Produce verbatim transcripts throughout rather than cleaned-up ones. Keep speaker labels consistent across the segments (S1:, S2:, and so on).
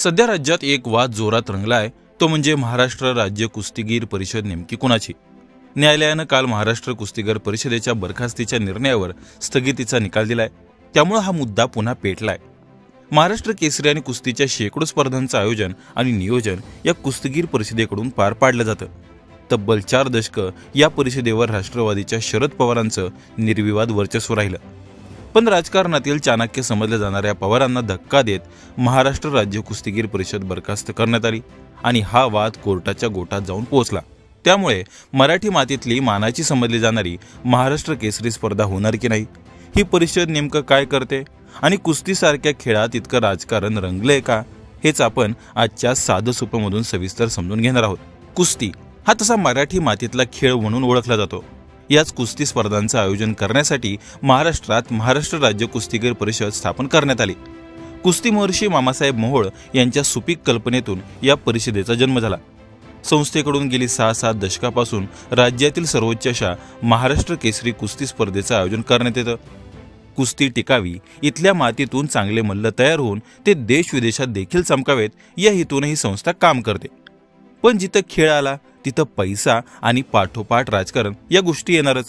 S1: सध्या राज्यात एक वाद जोरात रंगलाय, तो म्हणजे महाराष्ट्र राज्य कुस्तीगीर परिषद नेमकी कुणाची। न्यायालयानं काल महाराष्ट्र कुस्तीगीर परिषदेच्या बरखास्तीच्या निर्णयावर स्थगितीचा निकाल दिलाय, त्यामुळे हा मुद्दा पुन्हा पेटलाय। महाराष्ट्र केसरी आणि कुस्तीच्या शेकडो स्पर्धांचं आयोजन आणि नियोजन या कुस्तीगीर परिषदेकडून पार पाडलं जातं। तब्बल चार दशकं या परिषदेवर राष्ट्रवादीच्या शरद पवारांचं निर्विवाद वर्चस्व राहिलं, पण राजकारणातील चाणक्य समजल्या जाणाऱ्या पवारांना धक्का देत महाराष्ट्र राज्य कुस्तीगीर परिषद बरखास्त करण्यात आली आणि हा वाद कोर्टाच्या गोटात जाऊन पोहोचला। त्यामुळे मराठी मातीतली मानाची समजली जाणारी महाराष्ट्र केसरी स्पर्धा होणार की नाही, ही परिषद नेमकं काय करते आणि कुस्तीसारख्या खेळात इतकं राजकारण रंगलंय का, हेच आपण आजच्या साधं सुपमधून सविस्तर समजून घेणार आहोत। कुस्ती हा तसा मराठी मातीतला खेळ म्हणून ओळखला जातो। याच कुस्ती स्पर्धांचं आयोजन करण्यासाठी महाराष्ट्रात महाराष्ट्र राज्य कुस्तीगीर परिषद स्थापन करण्यात आली। कुस्ती महर्षी मामासाहेब मोहोळ यांच्या सुपीक कल्पनेतून या परिषदेचा जन्म झाला। संस्थेकडून गेली सहा सात दशकापासून राज्यातील सर्वोच्च अशा महाराष्ट्र केसरी कुस्ती स्पर्धेचं आयोजन करण्यात येतं। कुस्ती टिकावी, इथल्या मातीतून चांगले मल्ल तयार होऊन ते देश विदेशात देखील चमकावेत, या हेतून ही संस्था काम करते। पण जिथं खेळ आला तिथं पैसा आणि पाठोपाठ राजकारण या गोष्टी येणारच।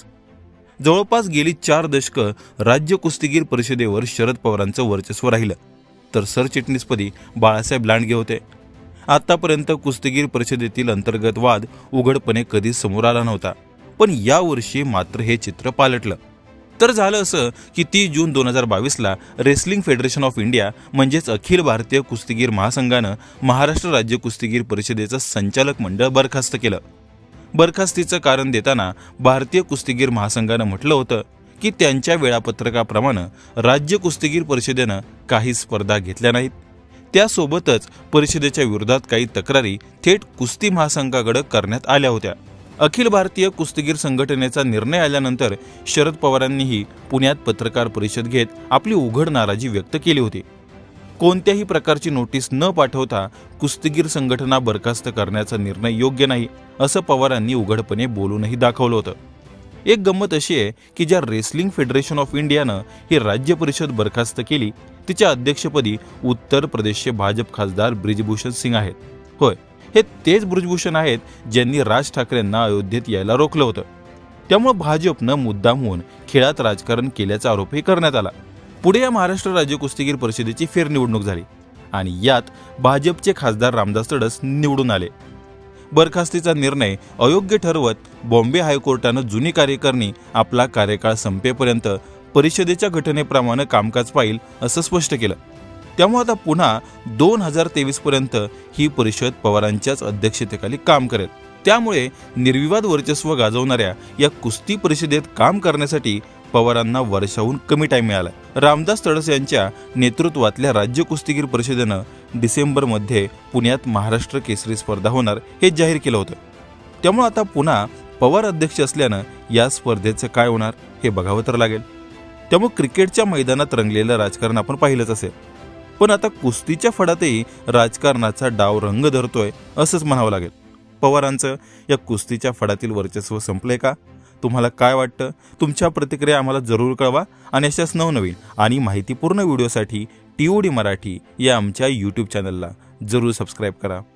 S1: जवळपास गेली चार दशकं राज्य कुस्तीगीर परिषदेवर शरद पवारांचं वर्चस्व राहिलं, तर सरचिटणीसपदी बाळासाहेब लांडगे होते। आतापर्यंत कुस्तीगीर परिषदेतील अंतर्गत वाद उघडपणे कधीच समोर आला नव्हता, पण यावर्षी मात्र हे चित्र पालटलं। तर झालं असं की तीस जून दोन हजार बावीसला रेसलिंग फेडरेशन ऑफ इंडिया म्हणजेच अखिल भारतीय कुस्तीगीर महासंघानं महाराष्ट्र राज्य कुस्तीगीर परिषदेचं संचालक मंडळ बरखास्त केलं। बरखास्तीचं कारण देताना भारतीय कुस्तीगीर महासंघानं म्हटलं होतं की त्यांच्या वेळापत्रकाप्रमाणे राज्य कुस्तीगीर परिषदेनं काही स्पर्धा घेतल्या नाहीत, त्यासोबतच परिषदेच्या विरोधात काही तक्रारी थेट कुस्ती महासंघाकडे करण्यात आल्या होत्या। अखिल भारतीय कुस्तीगीर संघटनेचा निर्णय आल्यानंतर शरद पवारांनीही पुण्यात पत्रकार परिषद घेत आपली उघड नाराजी व्यक्त केली होती। कोणत्याही प्रकारची नोटीस न पाठवता कुस्तीगीर संघटना बरखास्त करण्याचा निर्णय योग्य नाही, असं पवारांनी उघडपणे बोलूनही दाखवलं होतं। एक गंमत अशी आहे की ज्या रेसलिंग फेडरेशन ऑफ इंडियानं ही राज्य परिषद बरखास्त केली, तिच्या अध्यक्षपदी उत्तर प्रदेशचे भाजप खासदार ब्रिजभूषण सिंग आहेत। होय, हे तेच ब्रिजभूषण आहेत ज्यांनी राज ठाकरेंना अयोध्येत यायला रोखलं होतं। त्यामुळे भाजपनं मुद्दाम होऊन खेळात राजकारण केल्याचा आरोपही करण्यात आला। पुढे या महाराष्ट्र राज्य कुस्तीगीर परिषदेची फेरनिवडणूक झाली आणि यात भाजपचे खासदार रामदास तडस निवडून आले। बरखास्तीचा निर्णय अयोग्य ठरवत बॉम्बे हायकोर्टानं जुनी कार्यकारिणी आपला कार्यकाळ संपेपर्यंत परिषदेच्या घटनेप्रमाणे कामकाज पाहिल असं स्पष्ट केलं। त्यामुळे आता पुन्हा दोन हजार तेवीस पर्यंत ही परिषद पवारांच्याच अध्यक्षतेखाली काम करेल। त्यामुळे निर्विवाद वर्चस्व गाजवणाऱ्या या कुस्ती परिषदेत काम करण्यासाठी पवारांना वर्षाहून कमी टाइम मिळाला। रामदास तडस यांच्या नेतृत्वातल्या राज्य कुस्तीगीर परिषदेनं डिसेंबरमध्ये पुण्यात महाराष्ट्र केसरी स्पर्धा होणार हे जाहीर केलं होतं। त्यामुळे आता पुन्हा पवार अध्यक्ष असल्यानं या स्पर्धेचं काय होणार हे बघावं तर लागेल। त्यामुळे क्रिकेटच्या मैदानात रंगलेलं राजकारण आपण पाहिलंच असेल, पण आता कुस्तीच्या फडातही राजकारणाचा डाव रंग धरतोय असंच म्हणावं लागेल। पवारांचं या कुस्तीच्या फडातील वर्चस्व संपलंय का? तुम्हाला काय वाटतं? तुमच्या प्रतिक्रिया आम्हाला जरूर कळवा आणि अशाच नवनवीन आणि माहितीपूर्ण व्हिडिओसाठी टीओडी मराठी या आमच्या यूट्यूब चॅनलला जरूर सबस्क्राईब करा।